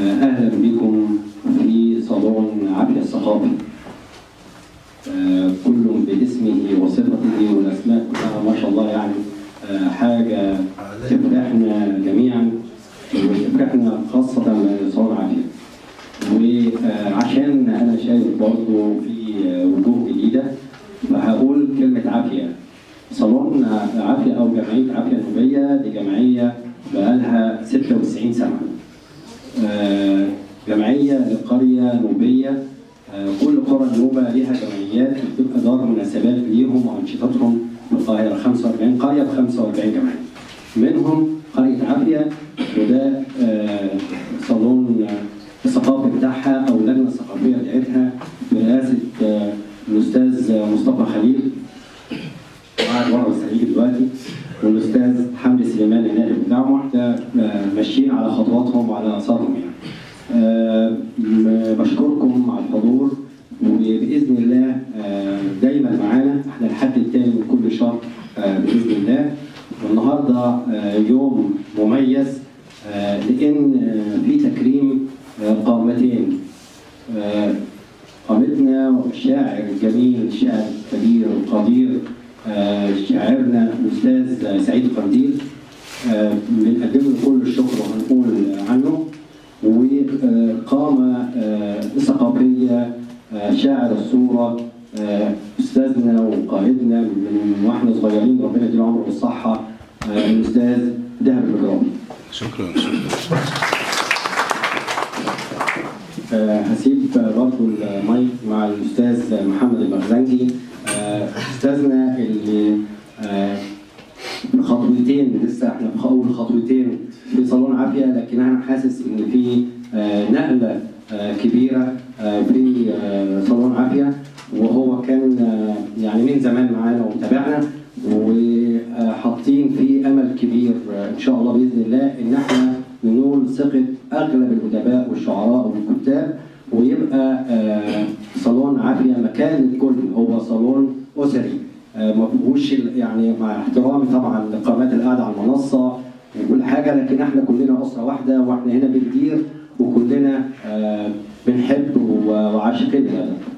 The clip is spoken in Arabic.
أهلا بكم في صالون عافية الثقافي. كل باسمه وصفته والأسماء كلها ما شاء الله، يعني حاجة تفرحنا جميعا وتفرحنا خاصة صالون عافية. وعشان أنا شايف برضه في وجوه جديدة فهقول كلمة عافية. صالون عافية أو جمعية عافية النوبية دي جمعية بقالها 96 سنة. جمعية لقرية نوبية. كل قرى النوبة ليها جمعيات بتبقى دار مناسبات ليهم وأنشطتهم في القاهرة. 45 قرية ب 45 جمعية، منهم قرية عافية، وده صالون الثقافي بتاعها أو اللجنة الثقافية بتاعتها برئاسة الأستاذ مصطفى خليل قاعد ورا السرير دلوقتي، والاستاذ حمدي سليمان النائب بتاعهم. احنا ماشيين على خطواتهم وعلى اثارهم يعني. بشكركم على الحضور، وباذن الله دايما معانا احنا الحد الثاني من كل شهر باذن الله. والنهارده يوم مميز لان في تكريم قامتين. قامتنا الشاعر الجميل، الشاعر الكبير القدير شاعرنا الاستاذ سعيد قنديل، بنقدم له كل الشكر وهنقول عنه. وقامه ثقافيه شاعر الصوره استاذنا وقائدنا من واحنا صغيرين، ربنا يديله العمر والصحه، الاستاذ دهب المجراوي. شكرا. هسيب برضه المايك مع الاستاذ محمد المخزنجي، استاذنا اللي خطوتين لسه احنا في اول خطوتين في صالون عافيه، لكن انا حاسس ان في نقله كبيره في صالون عافيه، وهو كان يعني من زمان معانا ومتابعنا، وحاطين في امل كبير ان شاء الله باذن الله ان احنا ننول ثقه اغلب الادباء والشعراء والكتاب، ويبقى صالون عافيه مكان الكل، هو صالون اسري ما فيهوش يعني، مع احترامي طبعا لقامات القعده على المنصه وكل حاجه، لكن احنا كلنا اسره واحده واحنا هنا بندير وكلنا بنحب وعاشقين الادب.